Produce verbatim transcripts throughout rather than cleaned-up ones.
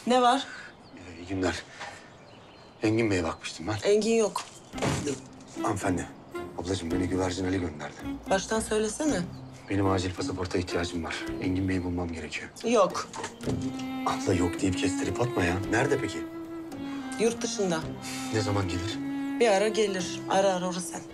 Ne var? İyi günler. Engin Bey'e bakmıştım ben. Engin yok. Hanımefendi, ablacığım beni Güvercin Ali gönderdi. Baştan söylesene. Benim acil pasaporta ihtiyacım var. Engin Bey'i bulmam gerekiyor. Yok. Abla yok deyip kestirip atma ya. Nerede peki? Yurt dışında. Ne zaman gelir? Bir ara gelir. Ara ara orası sen.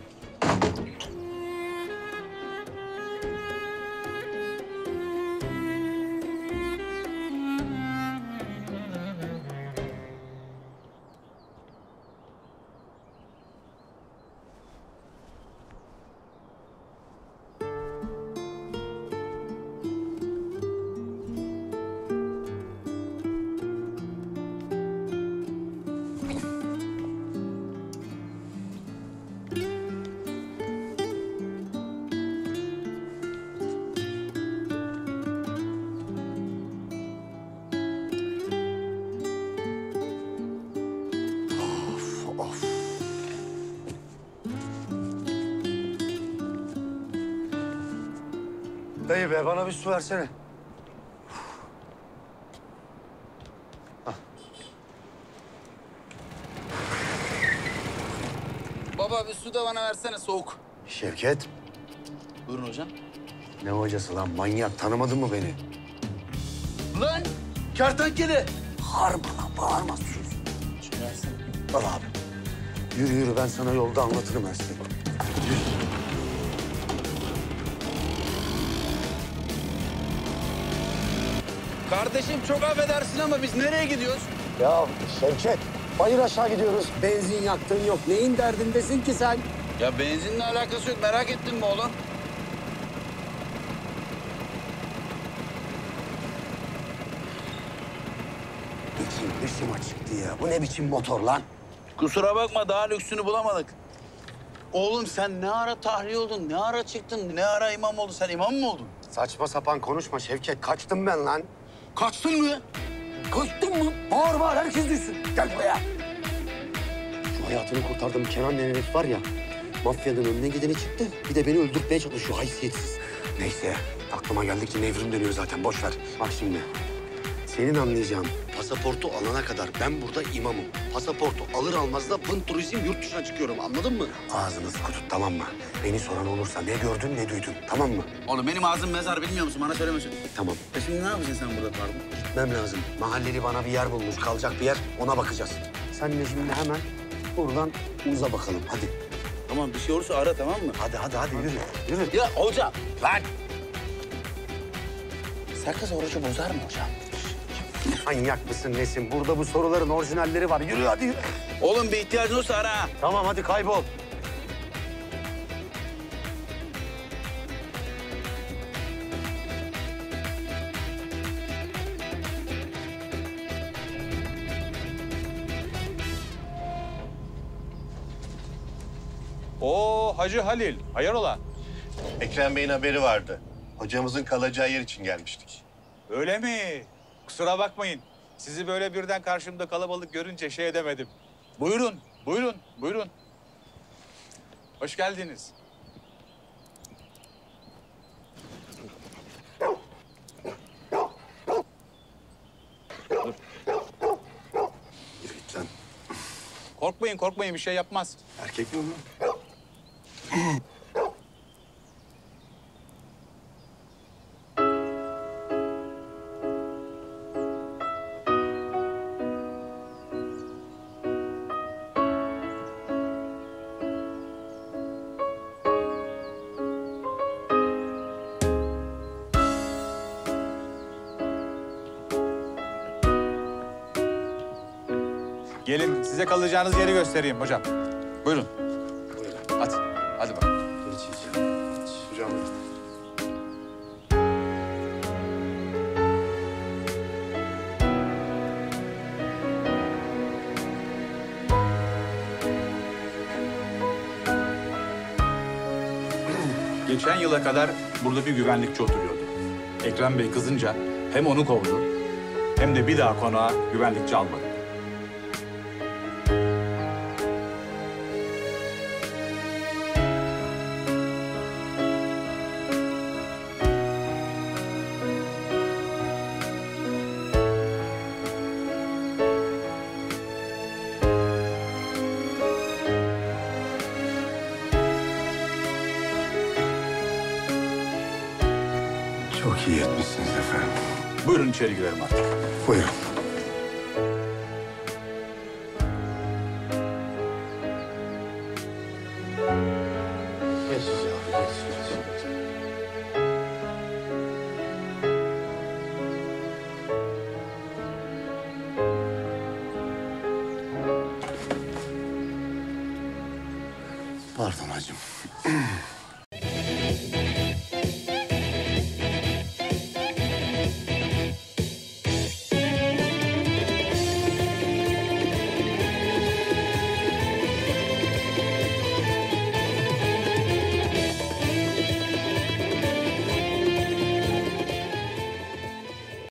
Dayı be bana bir su versene. Baba bir su da bana versene soğuk. Şevket. Buyurun hocam. Ne hocası lan manyak tanımadın mı beni? Lan kertenkele. Bağırma lan bağırma sus. Şunu versene. Al abi. Yürü yürü ben sana yolda anlatırım her şeyi. Yürü. Kardeşim çok affedersin ama biz nereye gidiyoruz? Ya Şevket bayır aşağı gidiyoruz. Benzin yaktığın yok. Neyin derdindesin ki sen? Ya benzinle alakası yok merak ettin mi oğlum? İçim dışım açıktı ya. Bu ne biçim motor lan? Kusura bakma daha lüksünü bulamadık. Oğlum sen ne ara tahliye oldun, ne ara çıktın, ne ara imam oldun? Sen imam mı oldun? Saçma sapan konuşma Şevket. Kaçtım ben lan. Kaçtın mı? Kaçtın mı? Bağır bağır herkes duysun. Gel buraya. Şu hayatını kurtardığım Kenan denen herif var ya. Mafyanın önüne gideni çıktı. Bir de beni öldürtmeye çalışıyor haysiyetsiz. Neyse aklıma geldi ki nevrim dönüyor zaten. Boş ver. Bak şimdi. Senin anlayacağın pasaportu alana kadar ben burada imamım. Pasaportu alır almaz da Pın Turizm yurt dışına çıkıyorum. Anladın mı? Ağzını sıkı tut tamam mı? Beni soran olursa ne gördün ne duydun tamam mı? Oğlum benim ağzım mezar bilmiyor musun? Bana söyleme. Tamam. E şimdi ne yapacaksın sen burada pardon? Gitmem lazım. Mahalleli bana bir yer bulmuş. Kalacak bir yer. Ona bakacağız. Sen de şimdi hemen buradan uza bakalım. Hadi. Tamam bir şey olursa ara tamam mı? Hadi hadi hadi yürü. Yürü. Ya hocam lan. Sakız orucu bozar mı hocam? Manyak mısın nesin? Burada bu soruların orijinalleri var. Yürü hadi yürü. Oğlum bir ihtiyacın olursa ara. ha. Tamam hadi kaybol. Oo Hacı Halil, hayrola? Ekrem Bey'in haberi vardı. Hocamızın kalacağı yer için gelmiştik. Öyle mi? Kusura bakmayın. Sizi böyle birden karşımda kalabalık görünce şey edemedim. Buyurun, buyurun, buyurun. Hoş geldiniz. Yürü git lan. Korkmayın, korkmayın bir şey yapmaz. Erkek mi bu? Gelin size kalacağınız yeri göstereyim hocam. Buyurun. Buyurun. Hadi, hadi bakalım. Geç içeceğim. Hocam. Geçen yıla kadar burada bir güvenlikçi oturuyordu. Ekrem Bey kızınca hem onu kovdu hem de bir daha konağa güvenlikçi almadı. Çok iyi etmişsiniz efendim. Buyurun içeri girelim artık. Buyurun. Geç ya, geç, geç. Pardon hacım.